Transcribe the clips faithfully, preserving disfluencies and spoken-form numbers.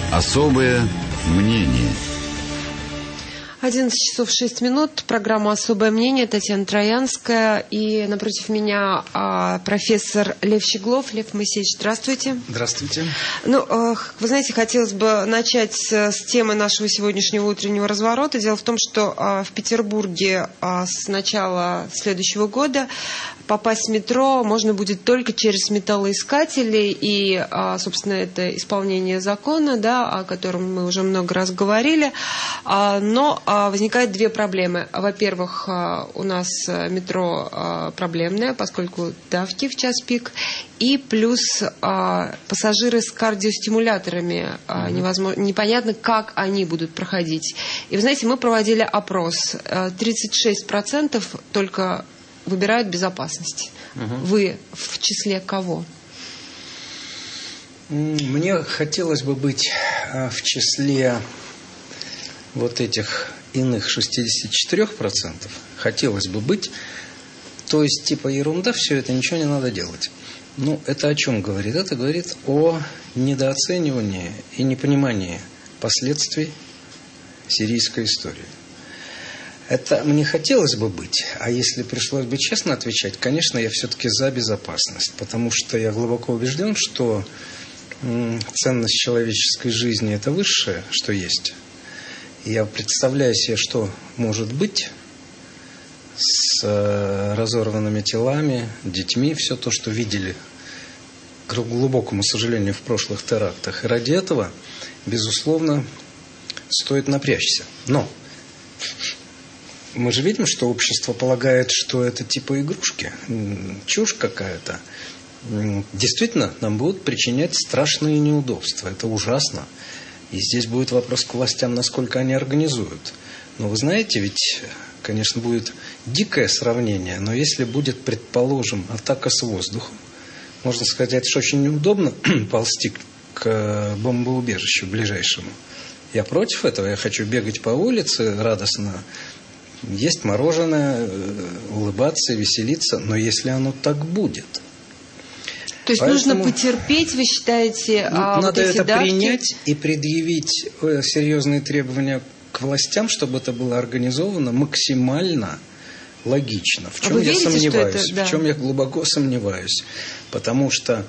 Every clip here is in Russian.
Особое мнение. одиннадцать часов шесть минут. Программа «Особое мнение». Татьяна Троянская. И напротив меня а, профессор Лев Щеглов. Лев Моисеевич, здравствуйте. Здравствуйте. Ну, а, вы знаете, хотелось бы начать с, с темы нашего сегодняшнего утреннего разворота. Дело в том, что а, в Петербурге а, с начала следующего года попасть в метро можно будет только через металлоискатели. И, а, собственно, это исполнение закона, да, о котором мы уже много раз говорили. А, но возникают две проблемы. Во-первых, у нас метро проблемное, поскольку давки в час пик, и плюс пассажиры с кардиостимуляторами. Mm-hmm. Невозможно, непонятно, как они будут проходить. И вы знаете, мы проводили опрос. тридцать шесть процентов только выбирают безопасность. Mm-hmm. Вы в числе кого? Мне хотелось бы быть в числе вот этих иных шестьдесят четыре процента, хотелось бы быть, то есть типа ерунда, все это, ничего не надо делать. Ну, это о чем говорит? Это говорит о недооценивании и непонимании последствий сирийской истории. Это мне хотелось бы быть, а если пришлось бы честно отвечать, конечно, я все-таки за безопасность, потому что я глубоко убежден, что м, ценность человеческой жизни – это высшее, что есть. Я представляю себе, что может быть с э, разорванными телами, детьми, все то, что видели, к глубокому сожалению, в прошлых терактах. И ради этого, безусловно, стоит напрячься. Но мы же видим, что общество полагает, что это типа игрушки, чушь какая-то. Действительно, нам будут причинять страшные неудобства. Это ужасно. И здесь будет вопрос к властям, насколько они организуют. Но вы знаете, ведь, конечно, будет дикое сравнение, но если будет, предположим, атака с воздуха, можно сказать, что очень неудобно ползти к бомбоубежищу ближайшему. Я против этого, я хочу бегать по улице радостно, есть мороженое, улыбаться, веселиться, но если оно так будет... То есть Поэтому нужно потерпеть, вы считаете, ну, а надо вот эти это давки? принять и предъявить серьезные требования к властям, чтобы это было организовано максимально логично. В чем а я верите, сомневаюсь? Это, да. В чем я глубоко сомневаюсь? Потому что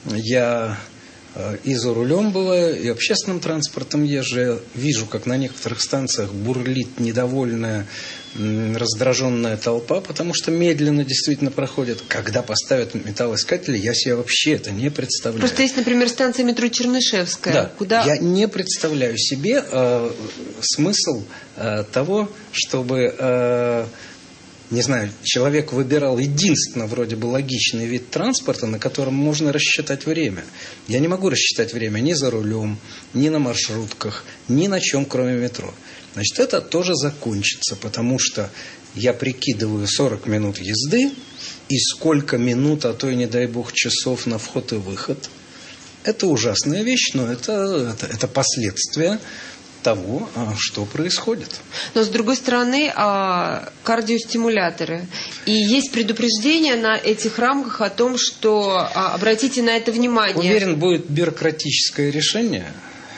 я и за рулем бываю, и общественным транспортом езжу. Я вижу, как на некоторых станциях бурлит недовольная, раздраженная толпа, потому что медленно действительно проходят. Когда поставят металлоискатели, я себе вообще это не представляю. Просто есть, например, станция метро Чернышевская. Да, куда... я не представляю себе э, смысл э, того, чтобы... Э, не знаю, человек выбирал единственно вроде бы логичный вид транспорта, на котором можно рассчитать время. Я не могу рассчитать время ни за рулем, ни на маршрутках, ни на чем, кроме метро. Значит, это тоже закончится, потому что я прикидываю сорок минут езды и сколько минут, а то и, не дай бог, часов на вход и выход. Это ужасная вещь, но это, это, это последствия того, что происходит. Но, с другой стороны, кардиостимуляторы. И есть предупреждение на этих рамках о том, что обратите на это внимание. Уверен, будет бюрократическое решение.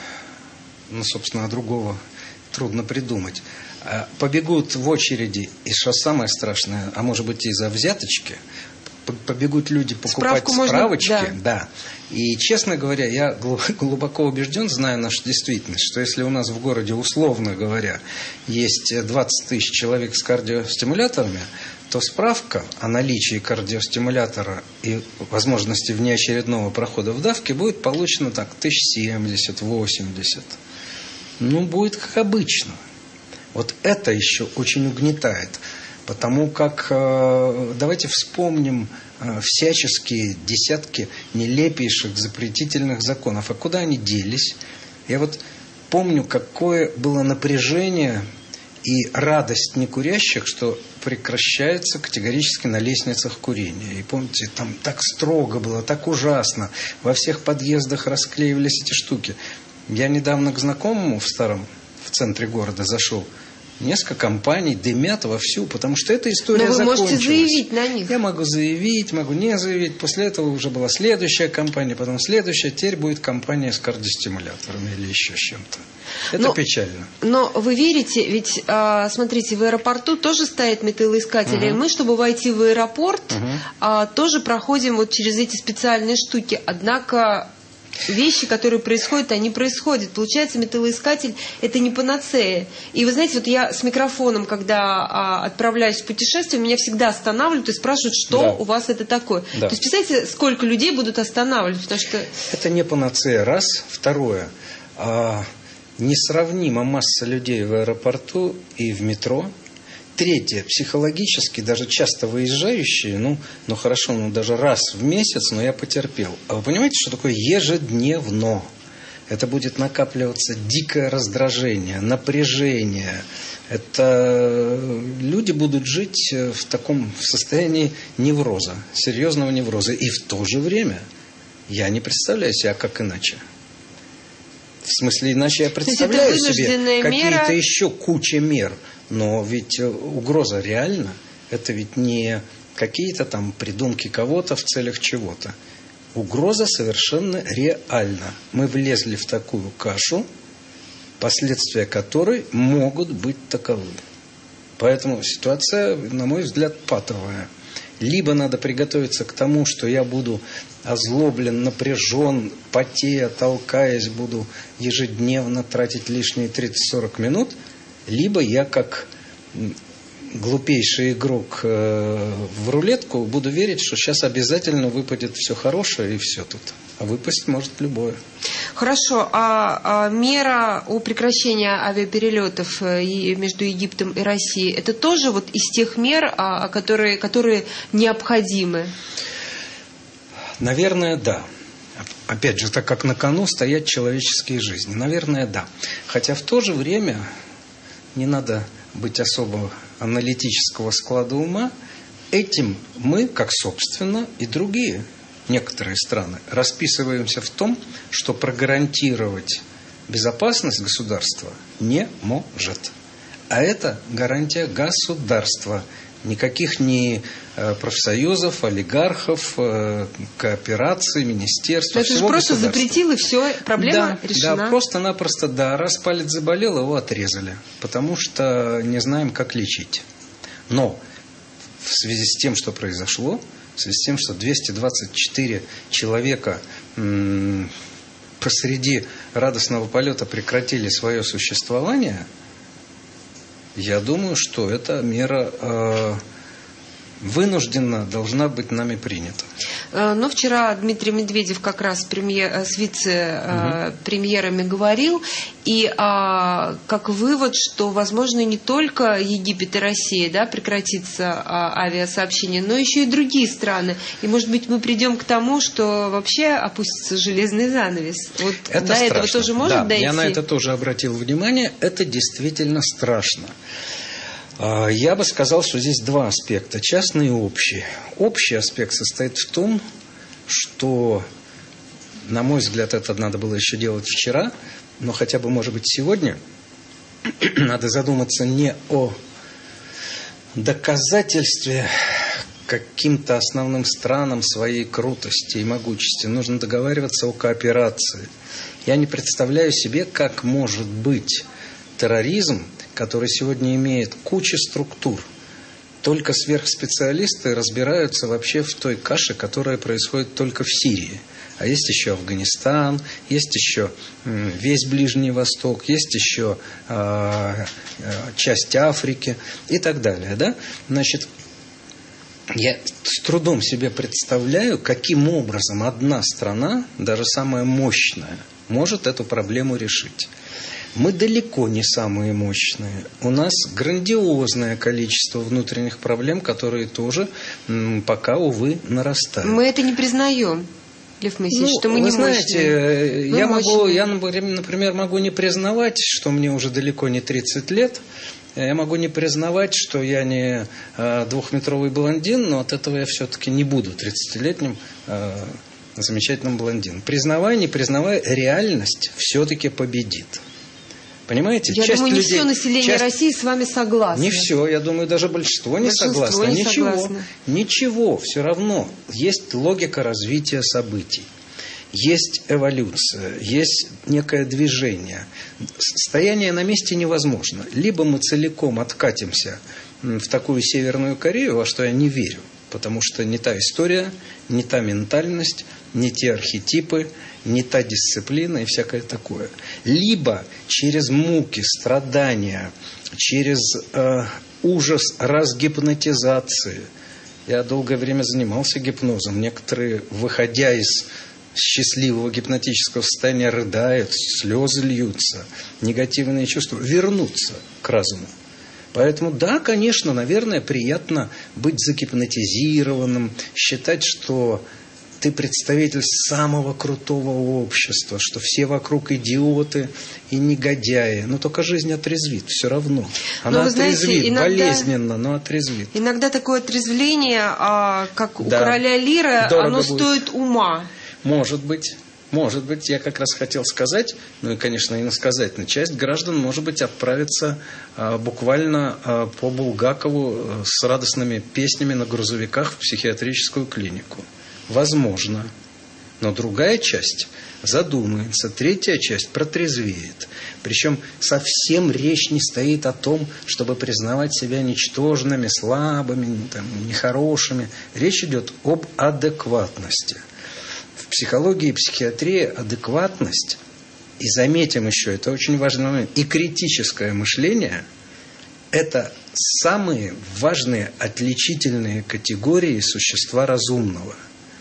Ну, собственно, другого трудно придумать. Побегут в очереди, и что самое страшное, а может быть и за взяточки, побегут люди покупать Справку справочки. Можно, да. Да. И, честно говоря, я глубоко убежден, зная нашу действительность, что если у нас в городе, условно говоря, есть двадцать тысяч человек с кардиостимуляторами, то справка о наличии кардиостимулятора и возможности внеочередного прохода в давке будет получена так, тысяч семьдесят, восемьдесят. Ну, будет как обычно. Вот это еще очень угнетает. Потому как, давайте вспомним всяческие десятки нелепейших запретительных законов. А куда они делись? Я вот помню, какое было напряжение и радость некурящих, что прекращается категорически на лестницах курения. И помните, там так строго было, так ужасно. Во всех подъездах расклеивались эти штуки. Я недавно к знакомому в старом, в центре города зашел. Несколько компаний дымят вовсю, потому что эта история закончилась. Но вы закончилась. можете заявить на них. Я могу заявить, могу не заявить. После этого уже была следующая компания, потом следующая. Теперь будет компания с кардиостимуляторами или еще с чем-то. Это но, печально. Но вы верите, ведь, а, смотрите, в аэропорту тоже стоят металлоискатели. Угу. Мы, чтобы войти в аэропорт, угу. а, тоже проходим вот через эти специальные штуки. Однако вещи, которые происходят, они происходят. Получается, металлоискатель – это не панацея. И вы знаете, вот я с микрофоном, когда а, отправляюсь в путешествие, меня всегда останавливают и спрашивают, что да. у вас это такое. Да. То есть, представляете, сколько людей будут останавливать? Потому что... Это не панацея, раз. Второе. А, несравнима масса людей в аэропорту и в метро. Третье, психологически, даже часто выезжающие, ну, ну хорошо, ну даже раз в месяц, но я потерпел. А вы понимаете, что такое ежедневно? Это будет накапливаться дикое раздражение, напряжение. Это люди будут жить в таком состоянии невроза, серьезного невроза. И в то же время я не представляю себя как иначе. В смысле, иначе я представляю себе какие-то еще куча мер. Но ведь угроза реальна. Это ведь не какие-то там придумки кого-то в целях чего-то. Угроза совершенно реальна. Мы влезли в такую кашу, последствия которой могут быть таковы. Поэтому ситуация, на мой взгляд, патовая. Либо надо приготовиться к тому, что я буду озлоблен, напряжен, потея, толкаясь, буду ежедневно тратить лишние тридцать-сорок минут, либо я, как глупейший игрок в рулетку, буду верить, что сейчас обязательно выпадет все хорошее и все тут. А выпасть может любое. Хорошо. А, а мера о прекращении авиаперелетов между Египтом и Россией, это тоже вот из тех мер, а, которые, которые необходимы? Наверное, да. Опять же, так как на кону стоят человеческие жизни. Наверное, да. Хотя в то же время не надо быть особо аналитического склада ума. Этим мы, как собственно, и другие некоторые страны, расписываемся в том, что прогарантировать безопасность государства не может. А это гарантия государства. Никаких ни профсоюзов, олигархов, коопераций, министерств. Это же просто запретил, и все, проблема да, решена. Да, просто-напросто, да. Раз палец заболел, его отрезали. Потому что не знаем, как лечить. Но в связи с тем, что произошло, в связи с тем, что двести двадцать четыре человека м- посреди радостного полета прекратили свое существование, я думаю, что эта мера э, вынужденно должна быть нами принята. Но вчера Дмитрий Медведев как раз премьер, с вице-премьерами угу. говорил, и а, как вывод, что, возможно, не только Египет и Россия, да, прекратится а, авиасообщение, но еще и другие страны. И, может быть, мы придем к тому, что вообще опустится железный занавес. Вот это до страшно. этого тоже может да, дойти? Я на это тоже обратил внимание. Это действительно страшно. Я бы сказал, что здесь два аспекта, частный и общий. Общий аспект состоит в том, что, на мой взгляд, это надо было еще делать вчера, но хотя бы, может быть, сегодня надо задуматься не о доказательстве каким-то основным странам своей крутости и могучести. Нужно договариваться о кооперации. Я не представляю себе, как может быть терроризм, который сегодня имеет кучу структур. Только сверхспециалисты разбираются вообще в той каше, которая происходит только в Сирии. А есть еще Афганистан, есть еще весь Ближний Восток, есть еще э, часть Африки и так далее. Да? Значит, я с трудом себе представляю, каким образом одна страна, даже самая мощная, может эту проблему решить. Мы далеко не самые мощные. У нас грандиозное количество внутренних проблем, которые тоже м, пока, увы, нарастают. Мы это не признаем, Лев Моисеевич, ну, что мы вы не знаете, мощные. Я, могу, я, например, могу не признавать, что мне уже далеко не тридцать лет. Я могу не признавать, что я не э, двухметровый блондин, но от этого я все-таки не буду тридцатилетним э, замечательным блондином. Признавая, не признавая, реальность все-таки победит. Понимаете? Я часть думаю, не людей, все население часть... России с вами согласно. Не все, я думаю, даже большинство не большинство согласно. Не ничего, согласно. Ничего, все равно. Есть логика развития событий. Есть эволюция, есть некое движение. Стояние на месте невозможно. Либо мы целиком откатимся в такую Северную Корею, во что я не верю, потому что не та история, не та ментальность, не те архетипы, не та дисциплина и всякое такое. Либо через муки, страдания, через э, ужас разгипнотизации. Я долгое время занимался гипнозом. Некоторые, выходя из счастливого гипнотического состояния, рыдают, слезы льются, негативные чувства, вернуться к разуму. Поэтому, да, конечно, наверное, приятно быть загипнотизированным, считать, что ты представитель самого крутого общества, что все вокруг идиоты и негодяи. Но только жизнь отрезвит все равно. Она но, знаете, отрезвит, иногда, болезненно, но отрезвит. Иногда такое отрезвление, как у да. короля Лира, Дорого оно будет. стоит ума. Может быть. Может быть, я как раз хотел сказать, ну и, конечно, иносказательно, часть граждан, может быть, отправится а, буквально а, по Булгакову а, с радостными песнями на грузовиках в психиатрическую клинику. Возможно. Но другая часть задумается, третья часть протрезвеет. Причем совсем речь не стоит о том, чтобы признавать себя ничтожными, слабыми, там, нехорошими. Речь идет об адекватности. В психологии и психиатрии адекватность, и заметим еще, это очень важный момент, и критическое мышление – это самые важные отличительные категории существа разумного.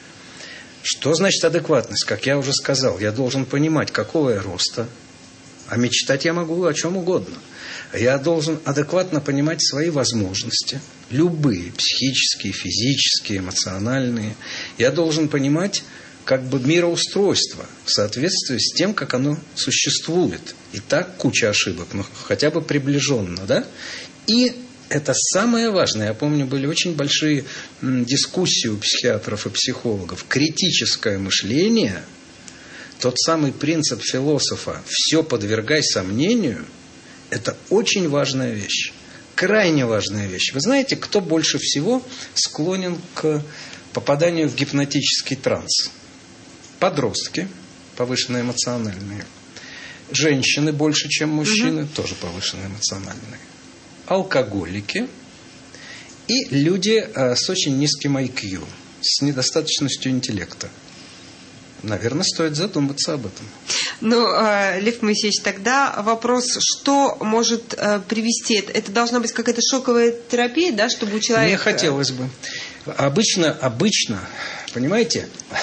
Что значит адекватность? Как я уже сказал, я должен понимать, какого я роста, а мечтать я могу о чем угодно. Я должен адекватно понимать свои возможности, любые, психические, физические, эмоциональные. Я должен понимать как бы мироустройство в соответствии с тем, как оно существует. И так куча ошибок, но хотя бы приближенно, да? И это самое важное. Я помню, были очень большие дискуссии у психиатров и психологов. Критическое мышление, тот самый принцип философа «все подвергай сомнению», это очень важная вещь. Крайне важная вещь. Вы знаете, кто больше всего склонен к попаданию в гипнотический транс? Подростки, повышенно эмоциональные. Женщины больше, чем мужчины, угу. тоже повышенно эмоциональные. Алкоголики и люди э, с очень низким ай кью, с недостаточностью интеллекта. Наверное, стоит задуматься об этом. Ну, э, Лев Моисеевич, тогда вопрос, что может э, привести? Это, это должна быть какая-то шоковая терапия, да, чтобы у человека... Мне хотелось бы. Обычно, обычно, понимаете,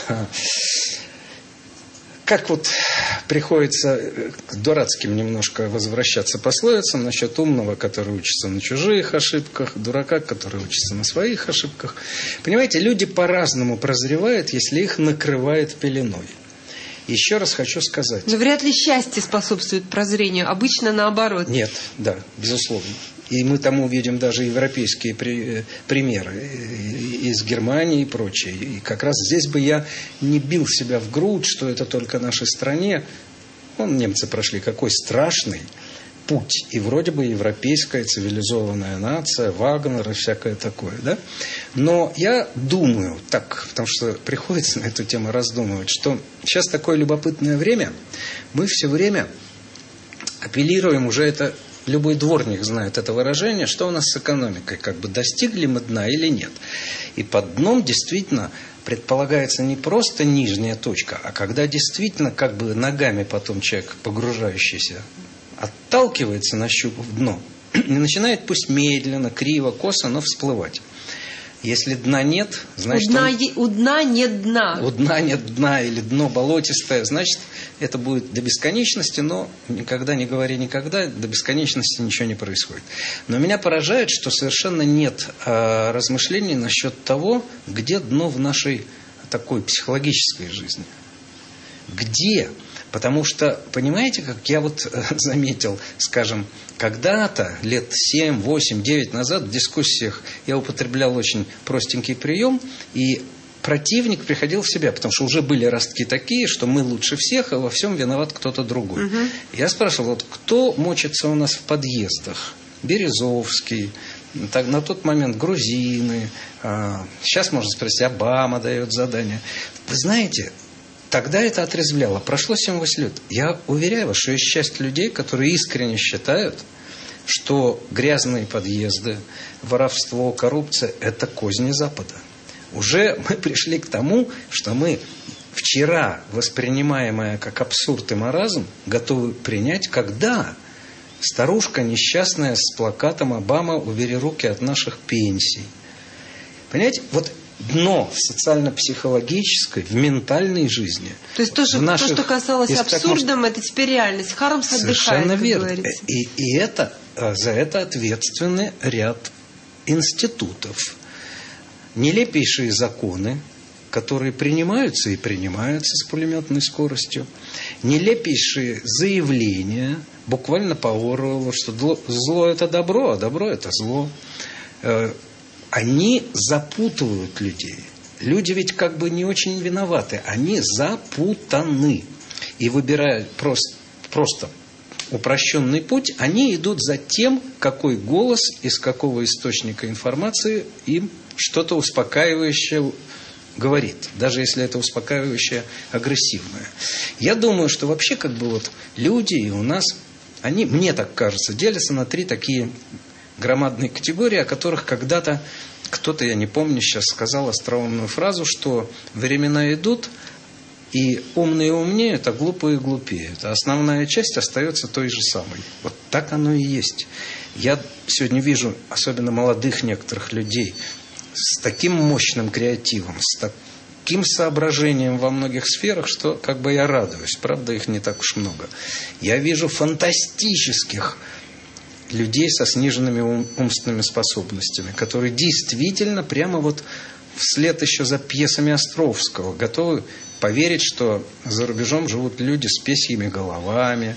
как вот приходится к дурацким немножко возвращаться пословицам насчет умного, который учится на чужих ошибках, дурака, который учится на своих ошибках. Понимаете, люди по-разному прозревают, если их накрывает пеленой. Еще раз хочу сказать. Но вряд ли счастье способствует прозрению, обычно наоборот. Нет, да, безусловно. И мы тому видим даже европейские при, примеры из Германии и прочее. И как раз здесь бы я не бил себя в грудь, что это только нашей стране. Вон немцы прошли какой страшный путь. И вроде бы европейская цивилизованная нация, Вагнер и всякое такое. Да? Но я думаю так, потому что приходится на эту тему раздумывать, что сейчас такое любопытное время. Мы все время апеллируем, уже это... Любой дворник знает это выражение, что у нас с экономикой, как бы достигли мы дна или нет. И под дном действительно предполагается не просто нижняя точка, а когда действительно как бы ногами потом человек, погружающийся, отталкивается, нащупав дно, и начинает пусть медленно, криво, косо, но всплывать. Если дна нет, значит... У дна, он... у дна нет дна. У дна нет дна, или дно болотистое, значит, это будет до бесконечности, но никогда не говори никогда, до бесконечности ничего не происходит. Но меня поражает, что совершенно нет э, размышлений насчет того, где дно в нашей такой психологической жизни. Где? Потому что, понимаете, как я вот э, заметил, скажем, когда-то, лет семь, восемь, девять назад в дискуссиях я употреблял очень простенький прием, и противник приходил в себя, потому что уже были ростки такие, что мы лучше всех, а во всем виноват кто-то другой. Угу. Я спрашивал, вот кто мочится у нас в подъездах? Березовский, так, на тот момент грузины, а, сейчас можно спросить, Обама дает задание. Вы знаете, тогда это отрезвляло. Прошло семь-восемь лет. Я уверяю вас, что есть часть людей, которые искренне считают, что грязные подъезды, воровство, коррупция – это козни Запада. Уже мы пришли к тому, что мы вчера воспринимаемое как абсурд и маразм готовы принять, когда старушка несчастная с плакатом «Обама, убери руки от наших пенсий». Понимаете, вот дно в социально-психологической, в ментальной жизни. То есть то, что, наших, то, что касалось абсурдом, может... это теперь реальность. Хармс отдыхает, совершенно как верно. говорится. И, и это, за это ответственны ряд институтов. Нелепейшие законы, которые принимаются и принимаются с пулеметной скоростью. Нелепейшие заявления, буквально по Оруэллу, что зло, зло это добро, а добро это зло. Они запутывают людей. Люди ведь как бы не очень виноваты. Они запутаны. И выбирая просто, просто упрощенный путь, они идут за тем, какой голос из какого источника информации им что-то успокаивающее говорит. Даже если это успокаивающее агрессивное. Я думаю, что вообще как бы вот люди и у нас, они, мне так кажется, делятся на три такие громадные категории, о которых когда-то кто-то, я не помню, сейчас сказал остроумную фразу, что времена идут, и умные умнеют, а глупые глупеют. А основная часть остается той же самой. Вот так оно и есть. Я сегодня вижу, особенно молодых некоторых людей, с таким мощным креативом, с таким соображением во многих сферах, что как бы я радуюсь. Правда, их не так уж много. Я вижу фантастических людей со сниженными ум, умственными способностями, которые действительно прямо вот вслед еще за пьесами Островского готовы поверить, что за рубежом живут люди с пёсьими головами.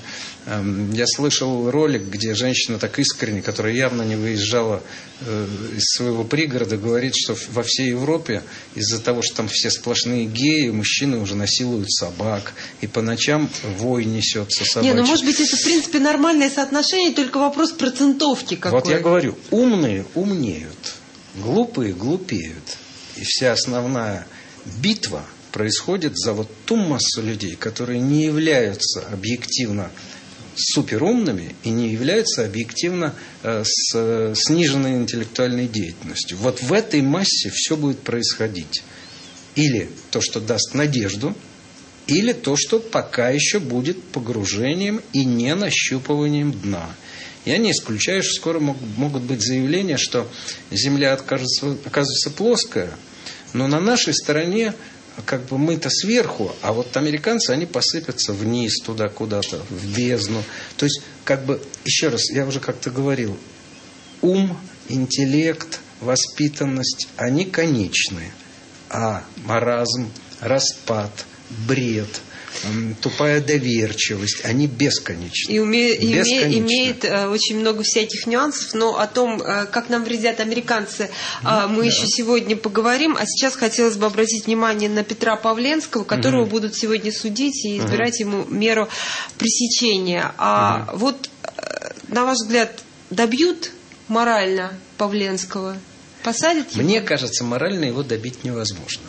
Я слышал ролик, где женщина так искренне, которая явно не выезжала из своего пригорода, говорит, что во всей Европе из-за того, что там все сплошные геи, мужчины уже насилуют собак, и по ночам вой несется собачий. Не, ну может быть это в принципе нормальное соотношение, только вопрос процентовки какой. Вот я говорю, умные умнеют, глупые глупеют. И вся основная битва происходит за вот ту массу людей, которые не являются объективно суперумными и не являются объективно э, с э, сниженной интеллектуальной деятельностью. Вот в этой массе все будет происходить. Или то, что даст надежду, или то, что пока еще будет погружением и не нащупыванием дна. Я не исключаю, что скоро мог, могут быть заявления, что Земля окажется, оказывается плоская, но на нашей стороне как бы мы-то сверху, а вот американцы, они посыпятся вниз туда куда-то, в бездну. То есть, как бы, еще раз, я уже как-то говорил, ум, интеллект, воспитанность, они конечны. А маразм, распад, бред, тупая доверчивость, они бесконечны. И уме, име, имеет э, очень много всяких нюансов, но о том, э, как нам вредят американцы, э, мы да. еще сегодня поговорим. А сейчас хотелось бы обратить внимание на Петра Павленского, которого угу. будут сегодня судить и избирать угу. ему меру пресечения. А угу. вот, э, на ваш взгляд, добьют морально Павленского? Посадят его? Мне кажется, морально его добить невозможно.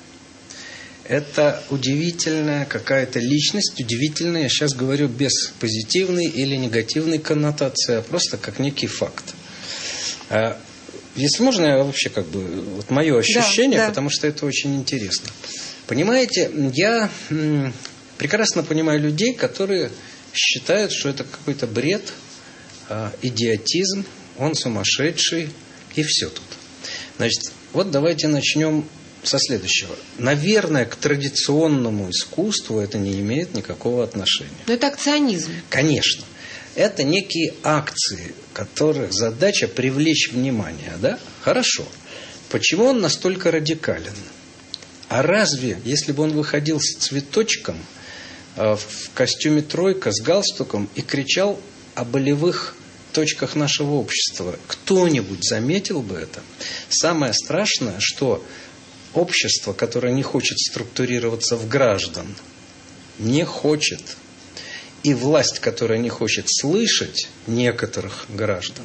Это удивительная какая-то личность, удивительная, я сейчас говорю без позитивной или негативной коннотации, а просто как некий факт. Если можно, я вообще как бы, вот мое ощущение, да, да. потому что это очень интересно. Понимаете, я прекрасно понимаю людей, которые считают, что это какой-то бред, идиотизм, он сумасшедший, и все тут. Значит, вот давайте начнем со следующего. Наверное, к традиционному искусству это не имеет никакого отношения. Но это акционизм. Конечно. Это некие акции, которых задача привлечь внимание. Да? Хорошо. Почему он настолько радикален? А разве, если бы он выходил с цветочком, в костюме тройка, с галстуком и кричал о болевых точках нашего общества, кто-нибудь заметил бы это? Самое страшное, что общество, которое не хочет структурироваться в граждан, не хочет, и власть, которая не хочет слышать некоторых граждан,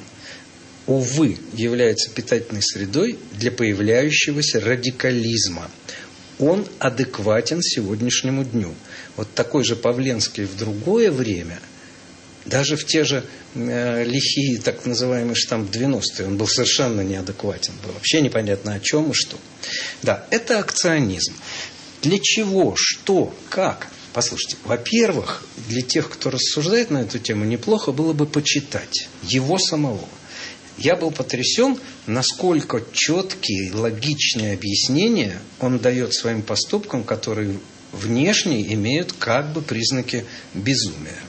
увы, является питательной средой для появляющегося радикализма. Он адекватен сегодняшнему дню. Вот такой же Павленский в другое время, даже в те же э, лихие, так называемые штамп девяностые, он был совершенно неадекватен. Было вообще непонятно о чем и что. Да, это акционизм. Для чего, что, как? Послушайте, во-первых, для тех, кто рассуждает на эту тему, неплохо было бы почитать его самого. Я был потрясен, насколько четкие, логичные объяснения он дает своим поступкам, которые внешне имеют как бы признаки безумия.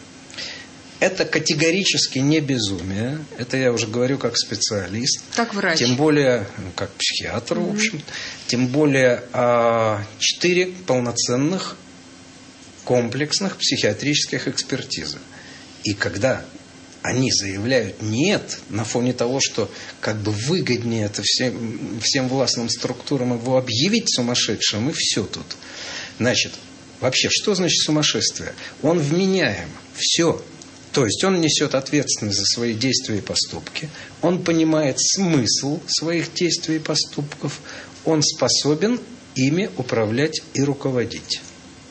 Это категорически не безумие. Это я уже говорю как специалист. Как врач. Тем более, ну, как психиатр, mm-hmm. в общем. Тем более, а, четыре полноценных комплексных психиатрических экспертизы. И когда они заявляют «нет», на фоне того, что как бы выгоднее это всем, всем властным структурам его объявить сумасшедшим, и все тут. Значит, вообще, что значит сумасшествие? Он вменяем. Все. То есть он несет ответственность за свои действия и поступки, он понимает смысл своих действий и поступков, он способен ими управлять и руководить.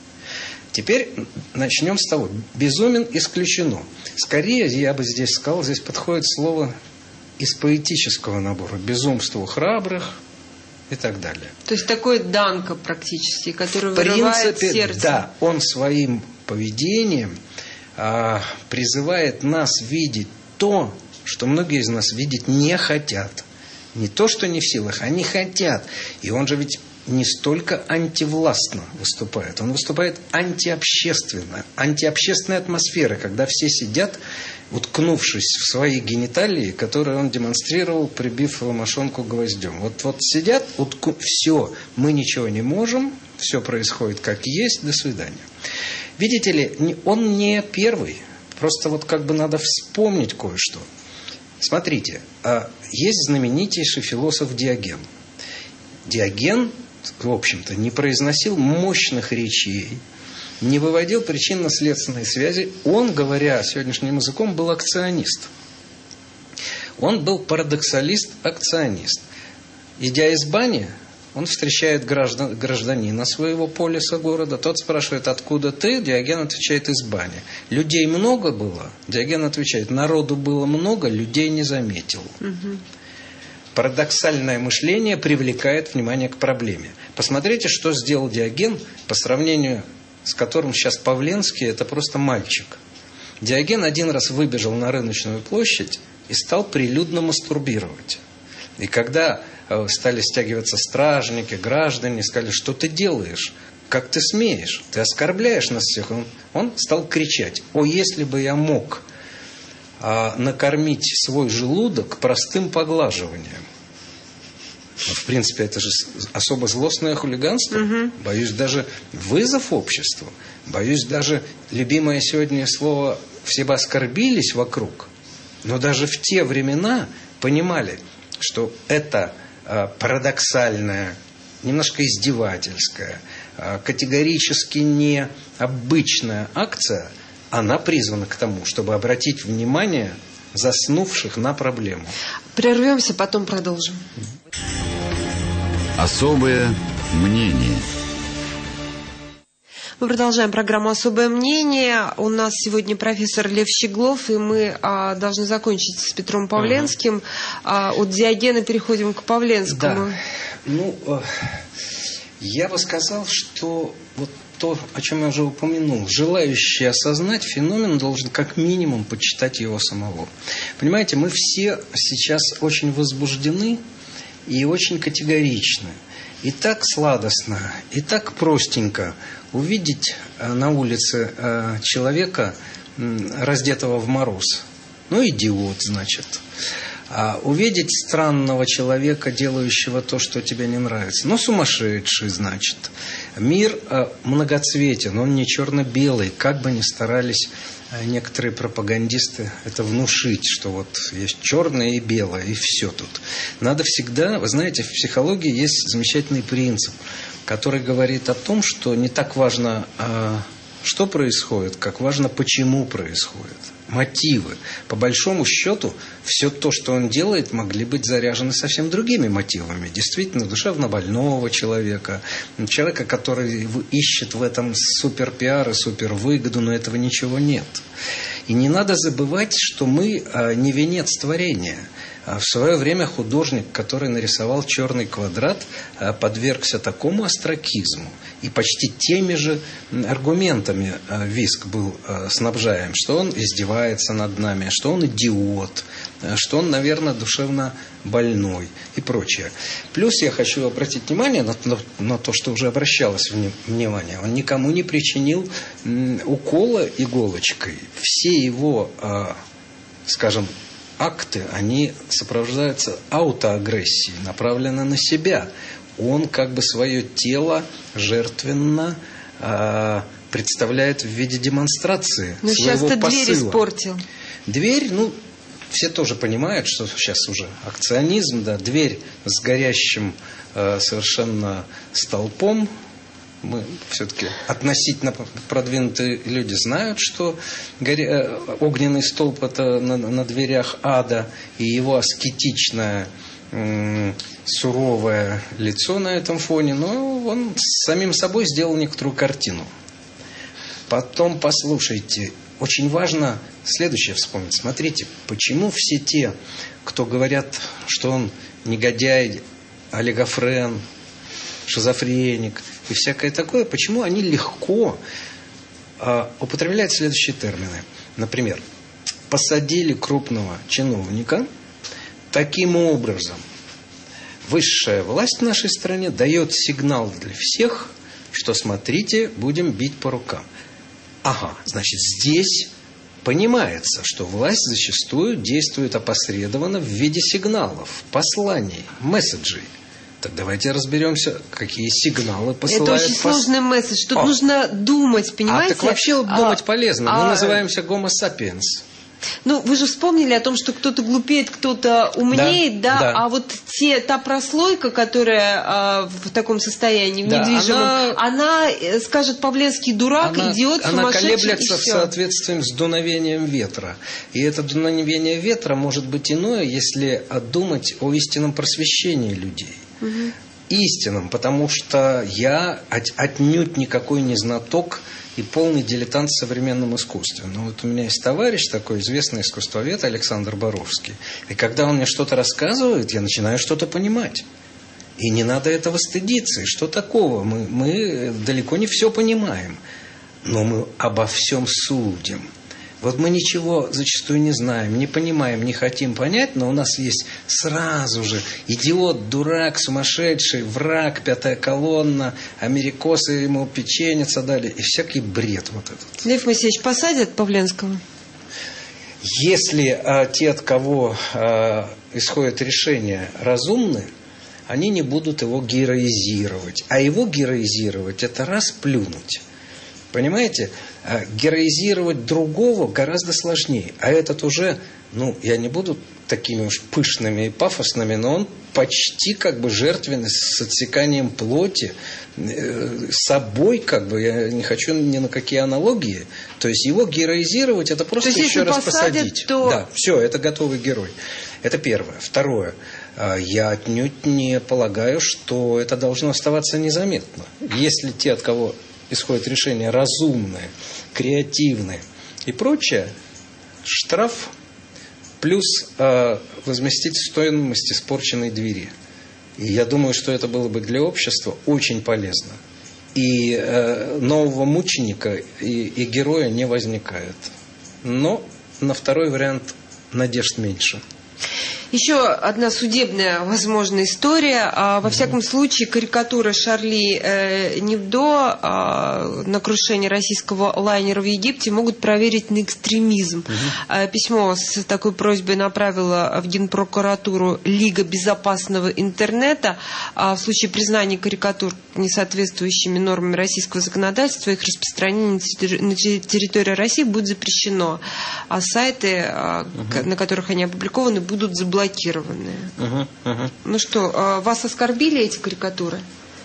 Теперь начнем с того. Безумен исключено. Скорее, я бы здесь сказал, здесь подходит слово из поэтического набора. Безумство храбрых и так далее. То есть такой Данко практически, который в вырывает принципе, сердце. Да, он своим поведением а, призывает нас видеть то, что многие из нас видеть не хотят. Не то, что не в силах, они хотят. И он же ведь не столько антивластно выступает, он выступает антиобщественно, антиобщественной атмосферы, когда все сидят, уткнувшись в свои гениталии, которые он демонстрировал, прибив мошонку гвоздем. Вот, вот сидят, утку... все, мы ничего не можем, все происходит как есть, до свидания. Видите ли, он не первый, просто вот как бы надо вспомнить кое-что. Смотрите, есть знаменитейший философ Диоген. Диоген, в общем-то, не произносил мощных речей, не выводил причинно-следственной связи. Он, говоря сегодняшним языком, был акционист. Он был парадоксалист-акционист. Идя из бани, он встречает граждан, гражданина своего полиса города. Тот спрашивает, откуда ты? Диоген отвечает, из бани. Людей много было? Диоген отвечает, народу было много, людей не заметил. Угу. Парадоксальное мышление привлекает внимание к проблеме. Посмотрите, что сделал Диоген, по сравнению с которым сейчас Павленский, это просто мальчик. Диоген один раз выбежал на рыночную площадь и стал прилюдно мастурбировать. И когда стали стягиваться стражники, граждане, сказали, что ты делаешь? Как ты смеешь? Ты оскорбляешь нас всех. Он, он стал кричать, о, если бы я мог а, накормить свой желудок простым поглаживанием. Ну, в принципе, это же особо злостное хулиганство. Угу. Боюсь, даже вызов обществу. Боюсь, даже любимое сегодня слово «все бы оскорбились вокруг». Но даже в те времена понимали, что это а, парадоксальная, немножко издевательская, а, категорически необычная акция, она призвана к тому, чтобы обратить внимание заснувших на проблему. Прервемся, потом продолжим. Особое мнение. Мы продолжаем программу «Особое мнение». У нас сегодня профессор Лев Щеглов, и мы а, должны закончить с Петром Павленским. Угу. А, от Диогена переходим к Павленскому. Да. Ну, э, я бы сказал, что вот то, о чем я уже упомянул, желающий осознать феномен должен как минимум почитать его самого. Понимаете, мы все сейчас очень возбуждены и очень категоричны. И так сладостно, и так простенько увидеть на улице человека, раздетого в мороз. Ну, идиот, значит. А увидеть странного человека, делающего то, что тебе не нравится. Ну, сумасшедший, значит. Мир многоцветен, он не черно-белый, как бы ни старались некоторые пропагандисты это внушить, что вот есть черное и белое, и все тут. Надо всегда, вы знаете, в психологии есть замечательный принцип, который говорит о том, что не так важно, что происходит, как важно, почему происходит. Мотивы. По большому счету, все то, что он делает, могли быть заряжены совсем другими мотивами. Действительно, душевно больного человека, человека, который ищет в этом супер-пиар и супер-выгоду, но этого ничего нет. И не надо забывать, что мы не венец творения. В свое время художник, который нарисовал черный квадрат, подвергся такому остракизму и почти теми же аргументами Виск был снабжаем, что он издевается над нами, что он идиот, что он, наверное, душевно больной и прочее. Плюс я хочу обратить внимание на, на, на то, что уже обращалось внимание. Он никому не причинил укола иголочкой. Все его, скажем, акты, они сопровождаются аутоагрессией, направлены на себя. Он как бы свое тело жертвенно э, представляет в виде демонстрации Но своего сейчас-то посыла. дверь испортил. Дверь, ну, все тоже понимают, что сейчас уже акционизм, да, дверь с горящим э, совершенно столпом. Мы все-таки относительно продвинутые люди знают, что горе... огненный столб – это на, на дверях ада, и его аскетичное, м- суровое лицо на этом фоне, но он с самим собой сделал некоторую картину. Потом, послушайте, очень важно следующее вспомнить. Смотрите, почему все те, кто говорят, что он негодяй, олигофрен, шизофреник и всякое такое, почему они легко э, употребляют следующие термины. Например, посадили крупного чиновника, таким образом высшая власть в нашей стране дает сигнал для всех, что смотрите, будем бить по рукам. Ага, значит, здесь понимается, что власть зачастую действует опосредованно в виде сигналов, посланий, месседжей. Так давайте разберемся, какие сигналы посылают. Это очень пос... сложный месседж. Тут О. нужно думать, понимаете? А так вообще думать а, полезно. а, Мы называемся гомо сапиенс. Ну, вы же вспомнили о том, что кто-то глупеет, кто-то умнеет, да? Да, да? А вот те, та прослойка, которая а, в таком состоянии, в да, недвижимом, она, она скажет Павленский дурак, она, идиот, она сумасшедший. Она колеблется в соответствии с дуновением ветра. И это дуновение ветра может быть иное, если думать о истинном просвещении людей. Угу. Истинном, потому что я от, отнюдь никакой не знаток и полный дилетант в современном искусстве. Но вот у меня есть товарищ такой, известный искусствовед Александр Боровский. И когда он мне что-то рассказывает, я начинаю что-то понимать. И не надо этого стыдиться. И что такого? Мы, мы далеко не все понимаем. Но мы обо всем судим. Вот мы ничего зачастую не знаем, не понимаем, не хотим понять, но у нас есть сразу же идиот, дурак, сумасшедший, враг, пятая колонна, америкосы ему печенец отдали и всякий бред вот этот. Лев Моисеевич, посадят Павленского? Если а, те, от кого а, исходит решение, разумны, они не будут его героизировать. А его героизировать – это расплюнуть. Понимаете? Героизировать другого гораздо сложнее. А этот уже, ну, я не буду такими уж пышными и пафосными, но он почти как бы жертвенный, с отсеканием плоти, э, собой как бы, я не хочу ни на какие аналогии. То есть его героизировать, это просто то есть, еще раз посадят, посадить. То... Да, все, это готовый герой. Это первое. Второе. Я отнюдь не полагаю, что это должно оставаться незаметно. Если те, от кого исходит решение, разумное, креативное и прочее, штраф плюс э, возместить стоимость испорченной двери. И я думаю, что это было бы для общества очень полезно. И э, нового мученика и, и героя не возникает. Но на второй вариант надежд меньше. Еще одна судебная, возможно, история. Во всяком случае, карикатура Шарли Эбдо на крушение российского лайнера в Египте могут проверить на экстремизм. Угу. Письмо с такой просьбой направила в Генпрокуратуру Лига безопасного интернета. В случае признания карикатур несоответствующими нормами российского законодательства, их распространение на территории России будет запрещено. А сайты, угу. на которых они опубликованы, будут заблокированы. блокированные. Угу, угу. Ну что, вас оскорбили эти карикатуры?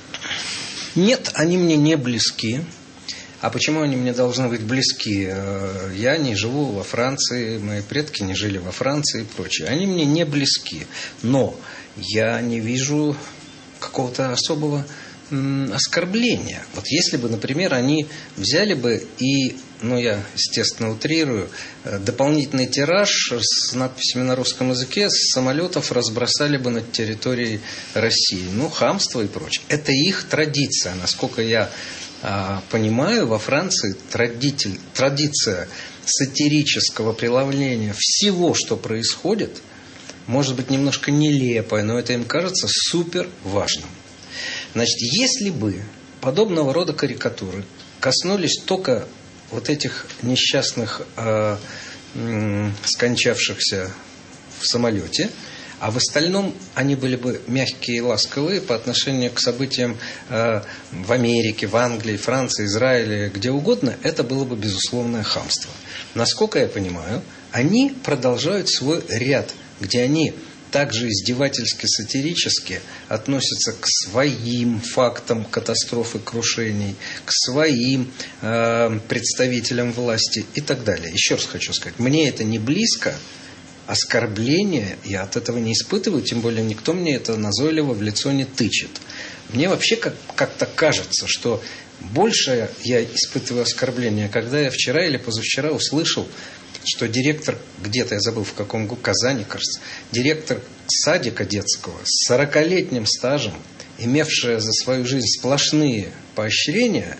Нет, они мне не близки. А почему они мне должны быть близки? Я не живу во Франции, мои предки не жили во Франции и прочее. Они мне не близки. Но я не вижу какого-то особого оскорбления. Вот если бы, например, они взяли бы и, ну я, естественно, утрирую, дополнительный тираж с надписями на русском языке с самолетов разбросали бы над территорией России. Ну, хамство и прочее. Это их традиция. Насколько я а, понимаю, во Франции традитель, традиция сатирического преломления всего, что происходит, может быть немножко нелепая, но это им кажется супер важным. Значит, если бы подобного рода карикатуры коснулись только вот этих несчастных, э, э, скончавшихся в самолете, а в остальном они были бы мягкие и ласковые по отношению к событиям э, в Америке, в Англии, Франции, Израиле, где угодно, это было бы безусловное хамство. Насколько я понимаю, они продолжают свой ряд, где они также издевательски, сатирически относятся к своим фактам катастрофы, крушений, к своим э, представителям власти и так далее. Еще раз хочу сказать, мне это не близко, оскорбления я от этого не испытываю, тем более никто мне это назойливо в лицо не тычет. Мне вообще как- как-то кажется, что больше я испытываю оскорбления, когда я вчера или позавчера услышал, что директор, где-то я забыл в каком году, Казани, кажется, директор садика детского с сорокалетним стажем, имевшая за свою жизнь сплошные поощрения,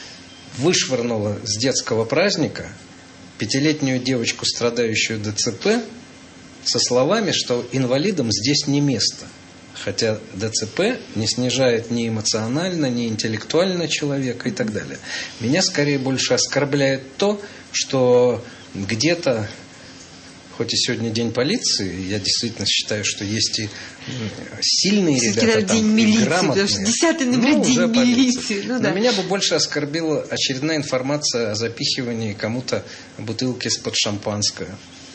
вышвырнула с детского праздника пятилетнюю девочку, страдающую ДЦП, со словами, что инвалидам здесь не место. Хотя ДЦП не снижает ни эмоционально, ни интеллектуально человека и так далее. Меня скорее больше оскорбляет то, что где-то, хоть и сегодня день полиции, я действительно считаю, что есть и сильные все-таки ребята там, день милиции, и грамотные. потому что десятый ноября ну, день милиции. Ну, да. Но меня бы больше оскорбила очередная информация о запихивании кому-то бутылки из-под шампанского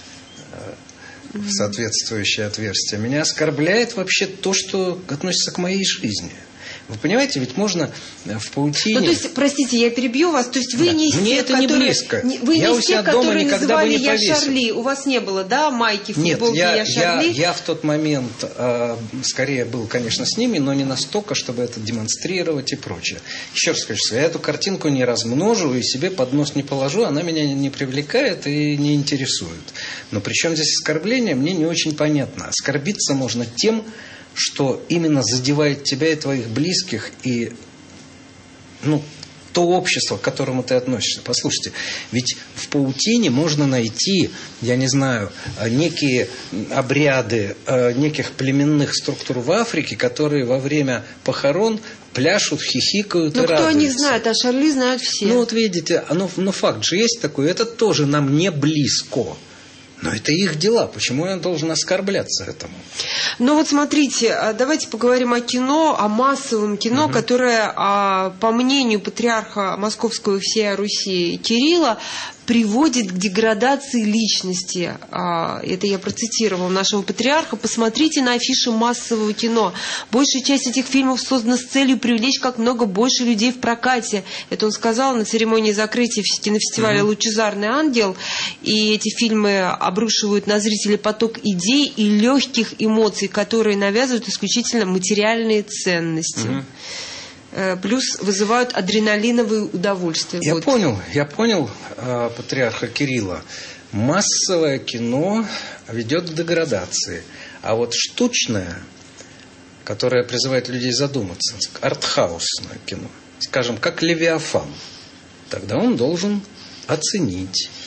в соответствующее отверстие. Меня оскорбляет вообще то, что относится к моей жизни. Вы понимаете, ведь можно в паутине... Ну, то есть, простите, я перебью вас, то есть вы да. не из Мне тех, это не которые... близко. Не, вы я не у из себя тех, дома которые никогда бы называли не «Я повесил. Шарли». У вас не было, да, майки, футболки Нет, я, «Я Шарли»? Я, я в тот момент э, скорее был, конечно, с ними, но не настолько, чтобы это демонстрировать и прочее. Еще раз скажу, я эту картинку не размножу и себе под нос не положу, она меня не привлекает и не интересует. Но при чем здесь оскорбление, мне не очень понятно. Оскорбиться можно тем, что именно задевает тебя и твоих близких, и ну, то общество, к которому ты относишься. Послушайте, ведь в паутине можно найти, я не знаю, некие обряды неких племенных структур в Африке, которые во время похорон пляшут, хихикают ну, и радуются. Ну, кто о них знает, а Шарли знают все. Ну, вот видите, оно, но факт же есть такой, это тоже нам не близко. Но это их дела. Почему я должен оскорбляться этому? Ну вот смотрите, давайте поговорим о кино, о массовом кино, угу. которое, по мнению патриарха Московского и всей Руси Кирилла, приводит к деградации личности. Это я процитировала нашего патриарха. Посмотрите на афиши массового кино. Большая часть этих фильмов создана с целью привлечь как много больше людей в прокате. Это он сказал на церемонии закрытия кинофестиваля «Лучезарный ангел». И эти фильмы обрушивают на зрителей поток идей и легких эмоций, которые навязывают исключительно материальные ценности. Угу. Плюс вызывают адреналиновые удовольствия. Я вот. понял, я понял э, патриарха Кирилла. Массовое кино ведет к деградации. А вот штучное, которое призывает людей задуматься, артхаусное кино, скажем, как «Левиафан», тогда он должен оценить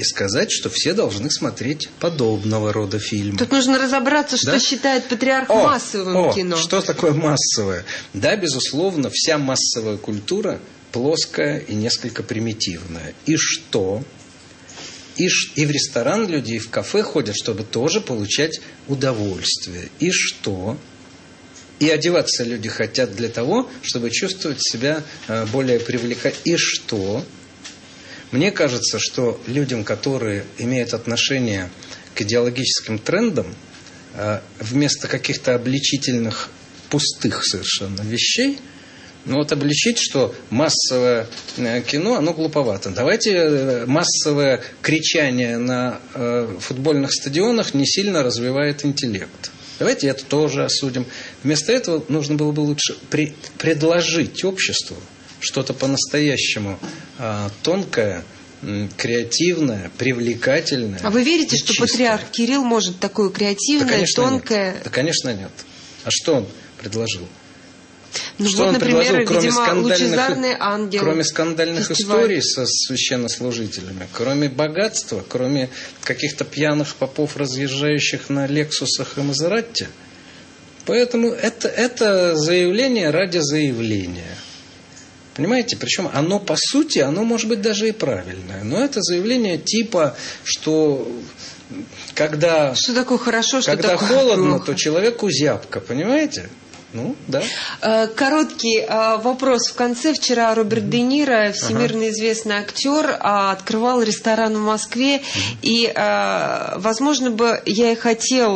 и сказать, что все должны смотреть подобного рода фильмы. Тут нужно разобраться, что да? считает патриарх о, массовым о, кино. Что такое массовое? Да, безусловно, вся массовая культура плоская и несколько примитивная. И что? И, и в ресторан люди, и в кафе ходят, чтобы тоже получать удовольствие. И что? И одеваться люди хотят для того, чтобы чувствовать себя более привлекательно. И что? Мне кажется, что людям, которые имеют отношение к идеологическим трендам, вместо каких-то обличительных, пустых совершенно вещей, ну вот обличить, что массовое кино, оно глуповато. Давайте массовое кричание на футбольных стадионах не сильно развивает интеллект. Давайте это тоже осудим. Вместо этого нужно было бы лучше при, предложить обществу что-то по-настоящему а, тонкое, м, креативное, привлекательное. А вы верите, что чистое. Патриарх Кирилл может такое креативное, да, конечно, тонкое? Нет. Да, конечно, нет. А что он предложил? Ну, что вот, он например, предложил, кроме видимо, скандальных, «Лучезарный ангел», кроме скандальных фестиваль. историй со священнослужителями, кроме богатства, кроме каких-то пьяных попов, разъезжающих на Лексусах и Мазератти? Поэтому это, это заявление ради заявления. Понимаете? Причем оно, по сути, оно может быть даже и правильное. Но это заявление типа, что когда, что такое хорошо, что когда такое холодно, плохо. то человеку зябко. Понимаете? Ну, да. Короткий вопрос в конце. Вчера Роберт Де Ниро, всемирно ага. известный актер, открывал ресторан в Москве. И, возможно, бы я и хотел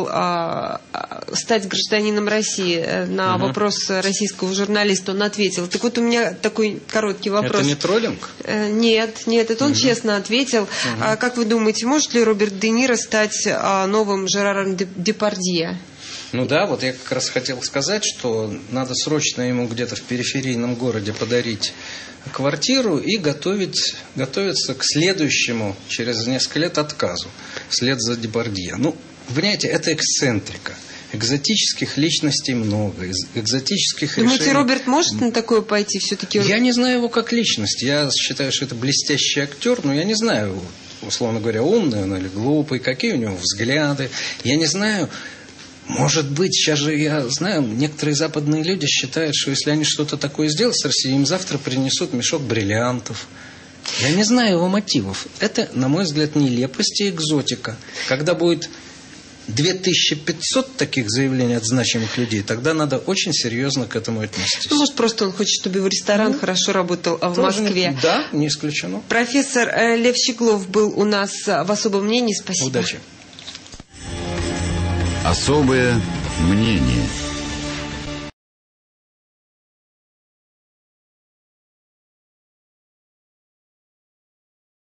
стать гражданином России. На угу. вопрос российского журналиста он ответил. Так вот, у меня такой короткий вопрос. Это не троллинг? Нет, нет, это он угу. честно ответил. Угу. Как вы думаете, может ли Роберт Де Ниро стать новым Жераром Депардье? Ну да, вот я как раз хотел сказать, что надо срочно ему где-то в периферийном городе подарить квартиру и готовить, готовиться к следующему, через несколько лет, отказу, вслед за Депардье. Ну, понимаете, это эксцентрика. Экзотических личностей много, экзотических Думаете, решений. Роберт может на такое пойти все-таки? Я не знаю его как личность. Я считаю, что это блестящий актер, но я не знаю, условно говоря, умный он или глупый, какие у него взгляды. Я не знаю... Может быть, сейчас же, я знаю, некоторые западные люди считают, что если они что-то такое сделают с Россией, им завтра принесут мешок бриллиантов. Я не знаю его мотивов. Это, на мой взгляд, нелепость и экзотика. Когда будет две тысячи пятьсот таких заявлений от значимых людей, тогда надо очень серьезно к этому отнестись. Ну, может, просто он хочет, чтобы его ресторан ну, хорошо работал в Москве. Не, да, не исключено. Профессор Лев Щеглов был у нас в особом мнении. Спасибо. Удачи. Особое мнение.